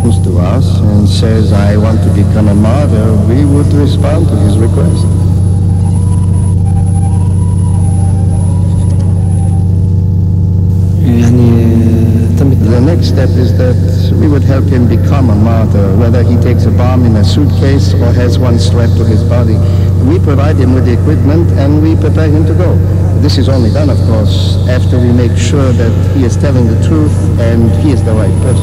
comes to us and says, I want to become a martyr, we would respond to his request. The next step is that we would help him become a martyr, whether he takes a bomb in a suitcase or has one strapped to his body. We provide him with the equipment and we prepare him to go. This is only done, of course, after we make sure that he is telling the truth and he is the right person.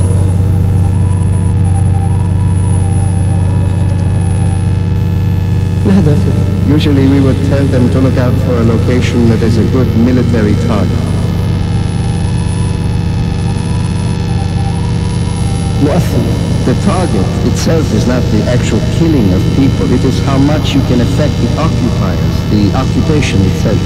Usually we would tell them to look out for a location that is a good military target. The target itself is not the actual killing of people. It is how much you can affect the occupiers, the occupation itself.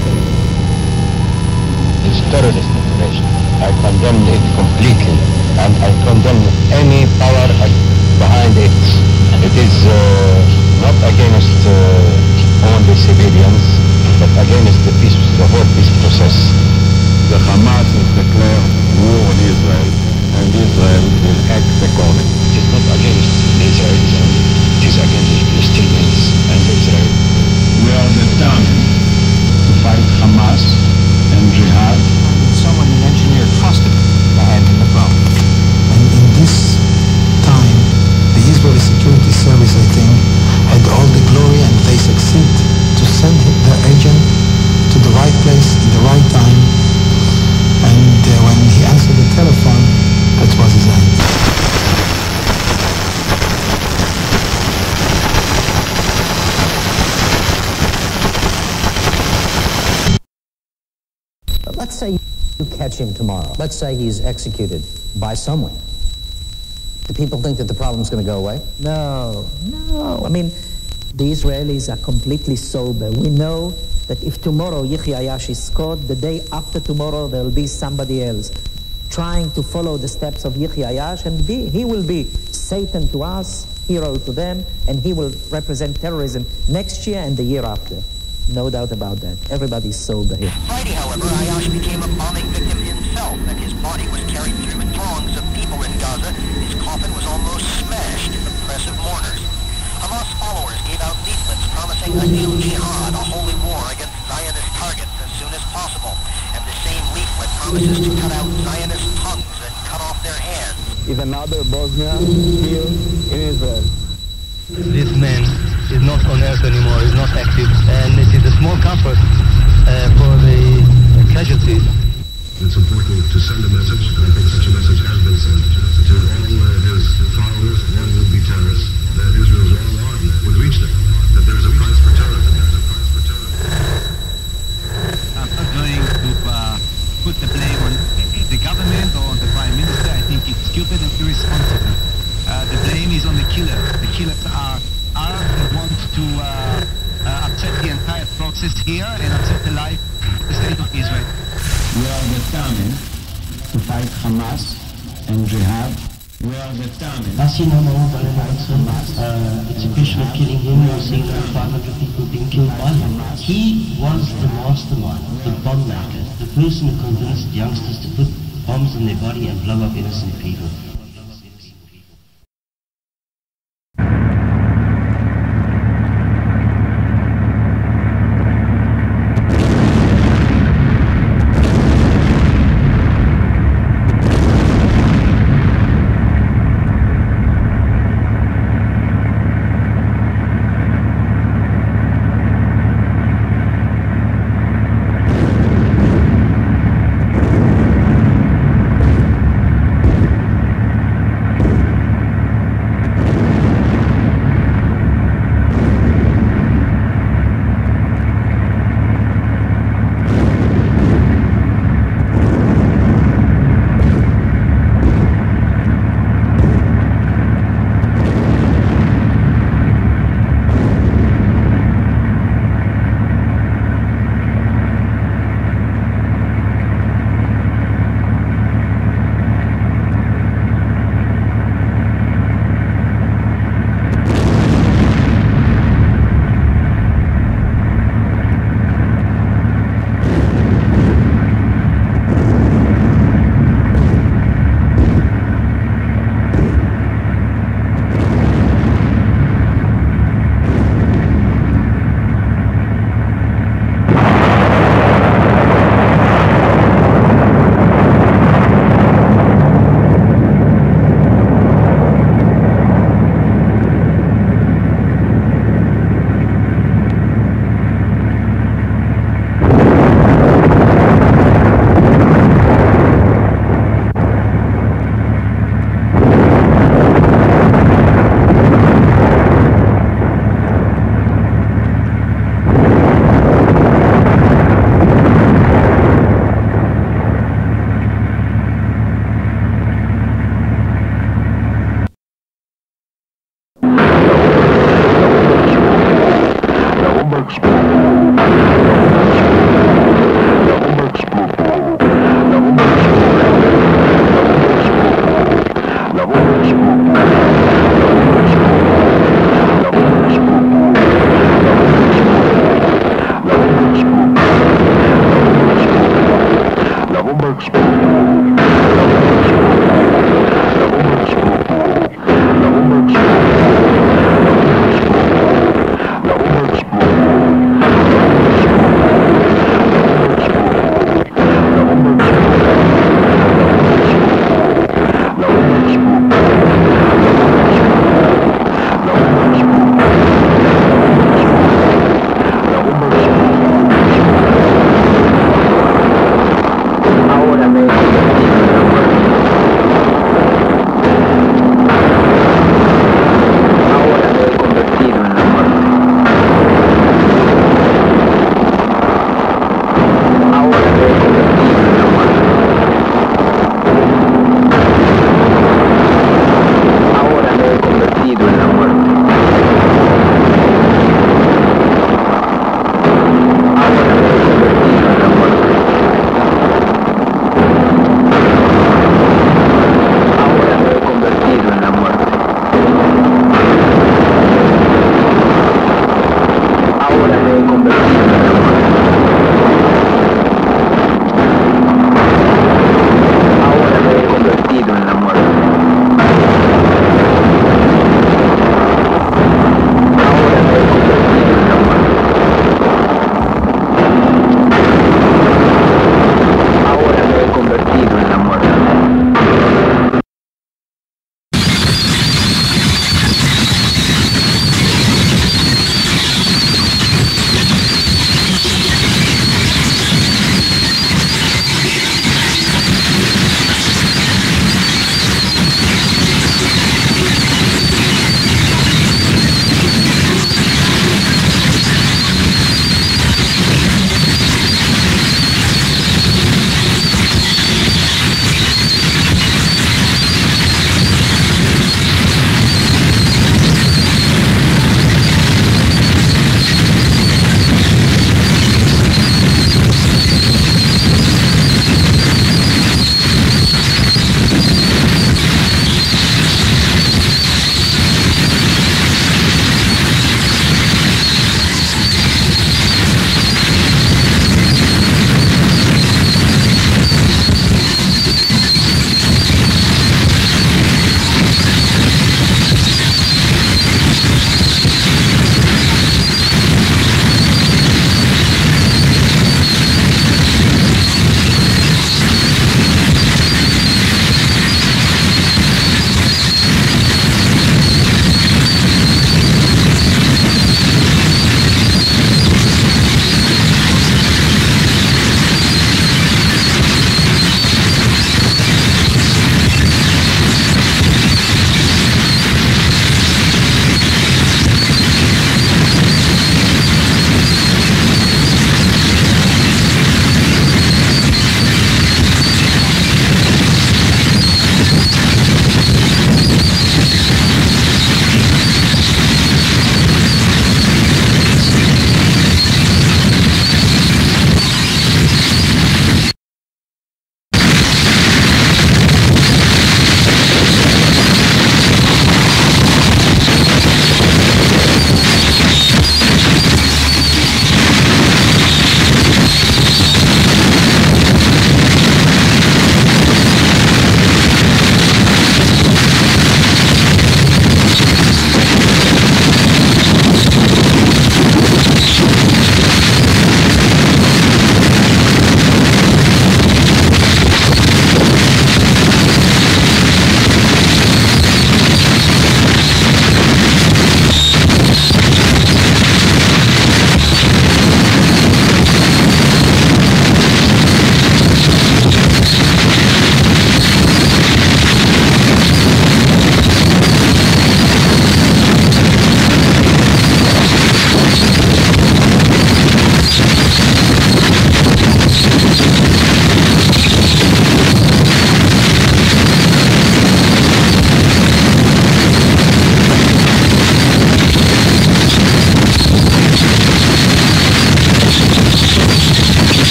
It's terrorist operation. I condemn it completely, and I condemn any power behind it. It is not against only civilians, but against the whole peace process. The Hamas has declared war on Israel, and Israel will act accordingly. It is not against the Israelis only. It is against the Palestinians and Israel. We are determined to fight Hamas and jihad. Someone, an engineer, trusted the hand in the phone. And in this time, the Israeli security service, I think, had all the glory, and they succeed to send their agent to the right place in the right time. And when he answered the telephone, that was his end. Let's say you catch him tomorrow. Let's say he's executed by someone. Do people think that the problem's going to go away? No. I mean, the Israelis are completely sober. We know that if tomorrow Yihya Ayash is caught, the day after tomorrow there will be somebody else trying to follow the steps of Yihya Ayash, and he will be Satan to us, hero to them, and he will represent terrorism next year and the year after. No doubt about that. Everybody's sober here. Friday, however, Ayash became a bombing victim himself, and his body was carried through throngs of people in Gaza. His coffin was almost smashed in the press of mourners. Hamas followers gave out leaflets promising a new jihad, a holy war against Zionist targets as soon as possible. And the same leaflet promises to cut out Zionist tongues and cut off their hands. Is another Bosnia here in Israel. This man is not on earth anymore, is not active, and it is a small comfort for the casualties. It's important to send a message, and I think such a message has been sent to all his followers and would-be terrorists, that Israel's long arm would reach them, that there is a price for terrorism. I'm not going to put the blame on the government or the Prime Minister. I think it's stupid and irresponsible. The blame is on the killer. The killers are Arabs who want to upset the entire process here and upset the life of the state of Israel. We are determined to fight Hamas and jihad. We are determined. Execution of killing him, we are seeing 500 people being killed by him. He was the mastermind, the bomb maker, the person who convinced youngsters to put bombs in their body and blow up innocent people. Ahora me he convertido en la muerte.